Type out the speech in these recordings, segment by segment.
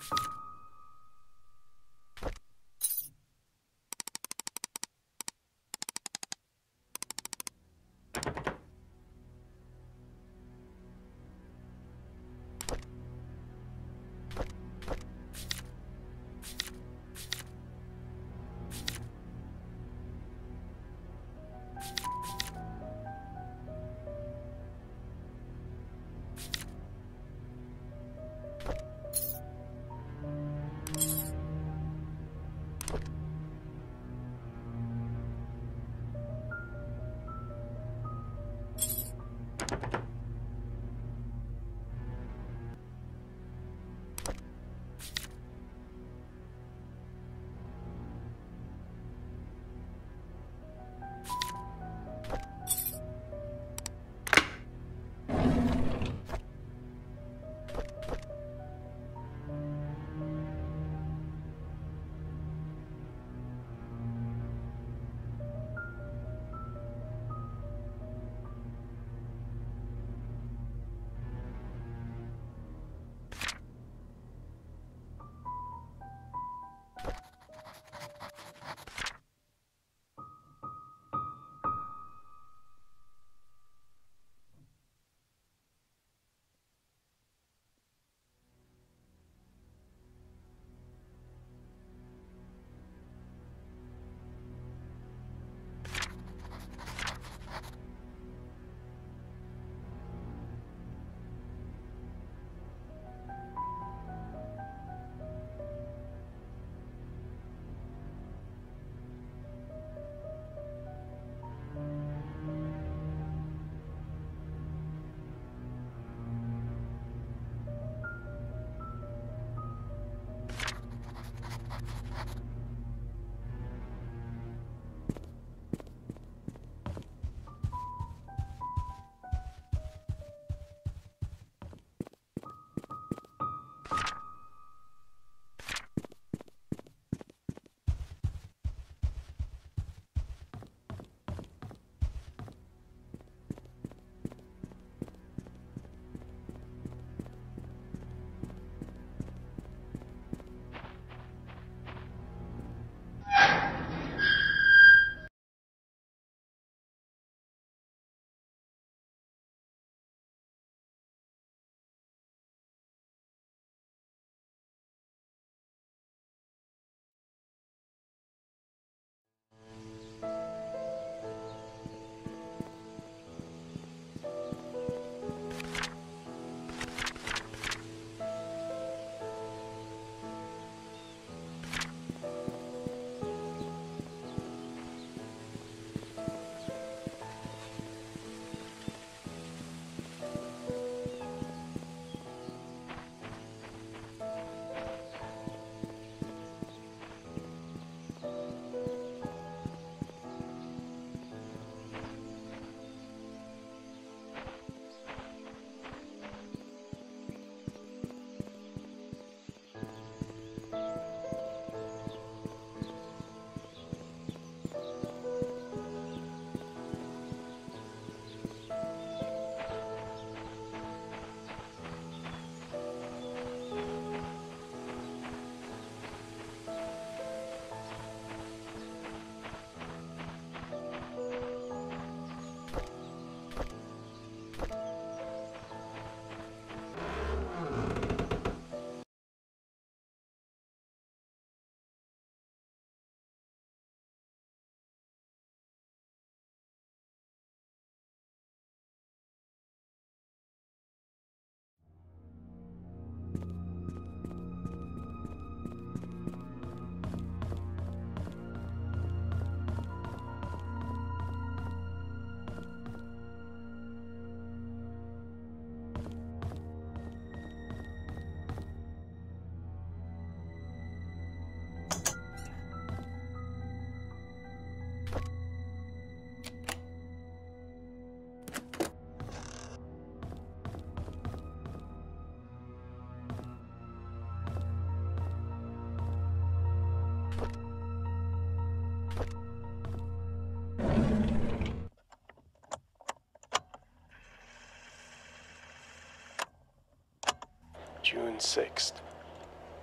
June 6th.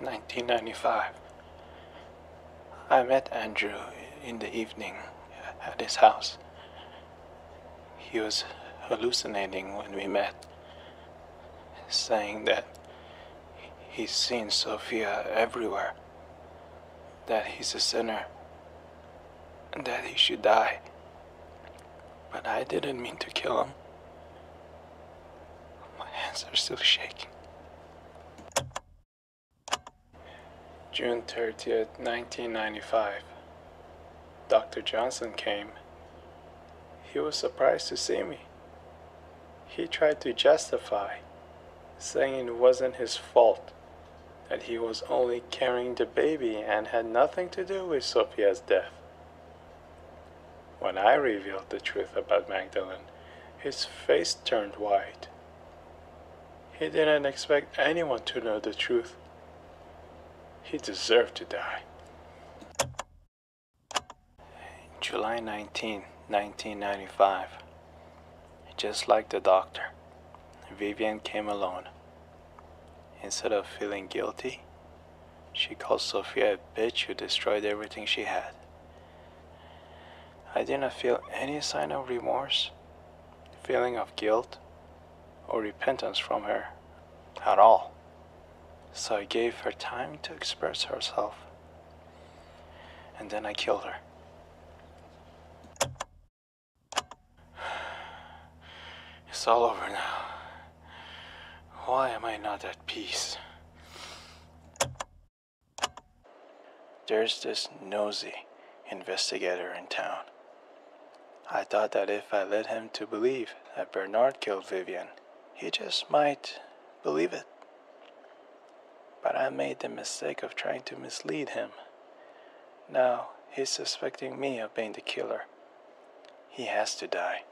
1995. I met Andrew in the evening at his house. He was hallucinating when we met, saying that he's seen Sophia everywhere, that he's a sinner, and that he should die. But I didn't mean to kill him. My hands are still shaking. June 30th, 1995. Dr. Johnson came. He was surprised to see me. He tried to justify, saying it wasn't his fault, that he was only carrying the baby and had nothing to do with Sophia's death. When I revealed the truth about Magdalene, his face turned white. He didn't expect anyone to know the truth. He deserved to die. July 19, 1995. Just like the doctor, Vivian came alone. Instead of feeling guilty, she called Sophia a bitch who destroyed everything she had. I didn't feel any sign of remorse, feeling of guilt, or repentance from her at all. So I gave her time to express herself. And then I killed her. It's all over now. Why am I not at peace? There's this nosy investigator in town. I thought that if I led him to believe that Bernard killed Vivian, he just might believe it. But I made the mistake of trying to mislead him. Now he's suspecting me of being the killer. He has to die.